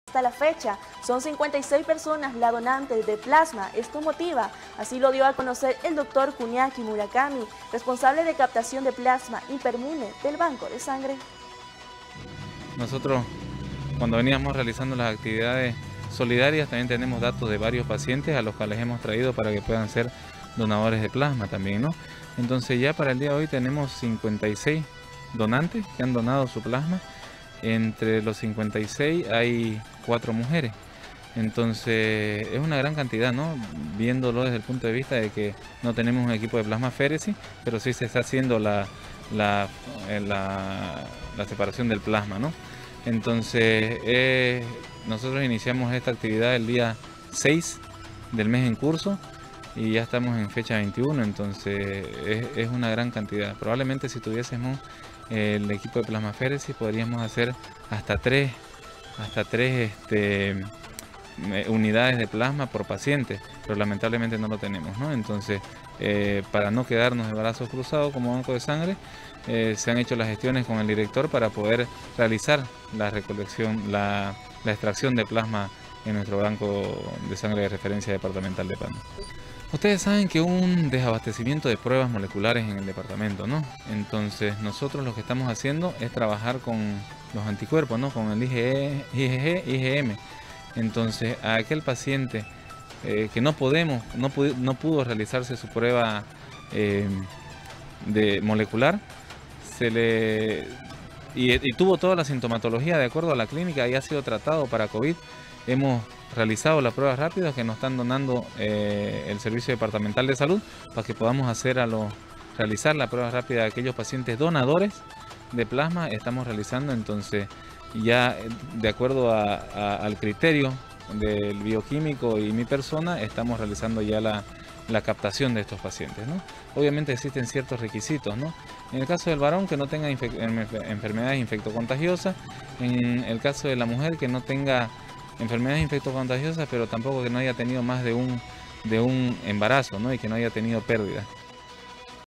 Hasta la fecha, son 56 personas las donantes de plasma. Esto motiva, así lo dio a conocer el doctor Kuniaki Murakami, responsable de captación de plasma hipermune del Banco de Sangre. Nosotros, cuando veníamos realizando las actividades solidarias, también tenemos datos de varios pacientes a los cuales hemos traído para que puedan ser donadores de plasma también, ¿no? Entonces ya para el día de hoy tenemos 56 donantes que han donado su plasma. Entre los 56 hay 4 mujeres. Entonces es una gran cantidad, ¿no? Viéndolo desde el punto de vista de que no tenemos un equipo de plasmaféresis, pero sí se está haciendo la separación del plasma, ¿no? Entonces nosotros iniciamos esta actividad el día 6 del mes en curso y ya estamos en fecha 21, entonces es una gran cantidad. Probablemente si tuviésemos el equipo de plasmaféresis podríamos hacer hasta tres unidades de plasma por paciente, pero lamentablemente no lo tenemos, ¿no? Entonces, para no quedarnos de brazos cruzados como banco de sangre, se han hecho las gestiones con el director para poder realizar la recolección, la extracción de plasma en nuestro banco de sangre de referencia departamental de Pando. Ustedes saben que hubo un desabastecimiento de pruebas moleculares en el departamento, ¿no? Entonces nosotros lo que estamos haciendo es trabajar con los anticuerpos, ¿no? Con el IgG, IgM. Entonces a aquel paciente que no pudo realizarse su prueba molecular, y tuvo toda la sintomatología de acuerdo a la clínica y ha sido tratado para COVID. Hemos realizado las pruebas rápidas que nos están donando el Servicio Departamental de Salud para que podamos realizar la prueba rápida de aquellos pacientes donadores de plasma. Estamos realizando, entonces ya de acuerdo al criterio del bioquímico y mi persona, estamos realizando ya la captación de estos pacientes, ¿no? Obviamente existen ciertos requisitos, ¿no? En el caso del varón, que no tenga enfermedades infectocontagiosas. En el caso de la mujer, que no tenga enfermedades infectocontagiosas, pero tampoco que no haya tenido más de un embarazo, ¿no? Y que no haya tenido pérdida.